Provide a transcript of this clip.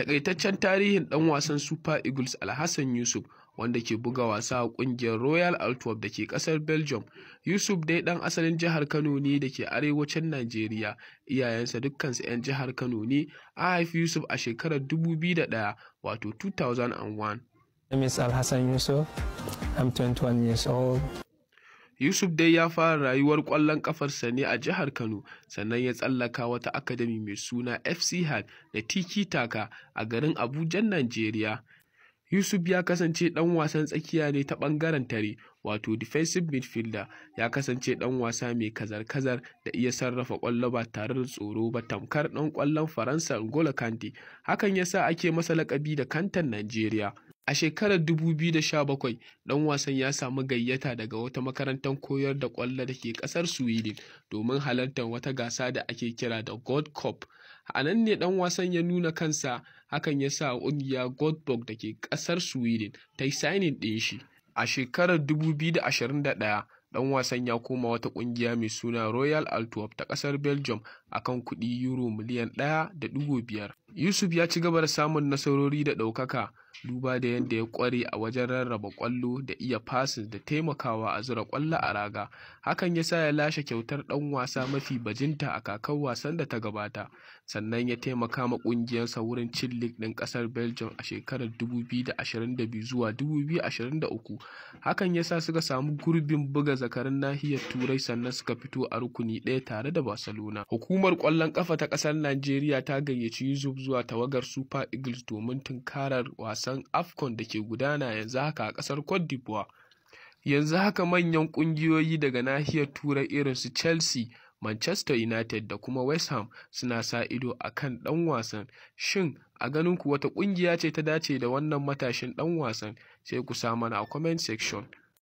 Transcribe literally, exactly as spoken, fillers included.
Takaitaccen tarihin ɗan wasan Super Eagles Alhassan Yusuf, wanda ke buga wasa a ƙungiyar Royal Antwerp da ke ƙasar Belgium. Yusuf dai ɗan asalin jihar Kano ne da ke arewacin Najeriya, iyayensa dukkansu 'yan jihar Kano ne. An haifi Yusuf a shekarar dubu biyu da ɗaya, wato two thousand one. My name is Alhassan Yusuf. I'm twenty-one years old. Yusuf dai ya fara rayuwar ƙwallon ƙafarsa ne a jihar Kano, sannan ya tsallaka wata akadami mai suna F C Hard da Tiki Taka a garin Abuja, Najeriya. Yusuf ya kasance ɗan wasan tsakiya ne ta ɓangaren tare, wato defensive midfielder. Ya kasance ɗan wasa mai kazar-kazar da iya sarrafa ƙwallo ba tare da tsoro ba, tamkar ɗan ƙwallon Faransa N'Golo Kante. Hakan yasa ake masa laƙabi da Kantan Najeriya. A shekarar dubu biyu da sha bakwai, ɗan wasan ya samu gayyata daga wata makarantar koyar da ƙwallo da ke ƙasar Sweden domin halartar wata gasa da ake kira da Gold Cup. A nan ne ɗan wasan ya nuna kansa, hakan ya sa ƙungiyar Göteborg da ke ƙasar Sweden ta yi signing ɗin shi. A shekarar dubu biyu da ashirin da ɗaya, ɗan wasan ya koma wata ƙungiya mai suna Royal Antwerp ta ƙasar Belgium akan kuɗi Euro miliyan ɗaya da ɗigo biyar. Yusuf ya ci gaba da samun nasarori da ɗaukaka, duba da yadda ya ƙware a wajen rarraba ƙwallo da iya passes da taimakawa a zura ƙwallo a raga. Hakan ya sa ya lashe kyautar ɗan wasa mafi bajinta a kakar wasan da ta gabata. Sannan ya taimaka ma ƙungiyarsa wurin cin League ɗin ƙasar Belgium a shekarar dubu biyu da ashirin da biyu zuwa dubu biyu da ashirin da uku. Hakan ya sa suka samu gurbin buga zakarin nahiyar Turai, sannan suka fito a rukuni ɗaya tare da Barcelona. Hukumar ƙwallon ƙafa ta ƙasar Najeriya ta gayyaci Yusuf zuwa tawagar Super Eagles domin tunkarar wasan AFCON da ke gudana yanzu haka a ƙasar Cote d'Ivoire. Yanzu haka manyan ƙungiyoyi daga nahiyar Turai irin su Chelsea, Manchester United da kuma West Ham suna sa ido a kan ɗan wasan. Shin a ganin ku wata ƙungiya ce ta dace da wannan matashin ɗan wasan? Sai ku sa mana a comment section.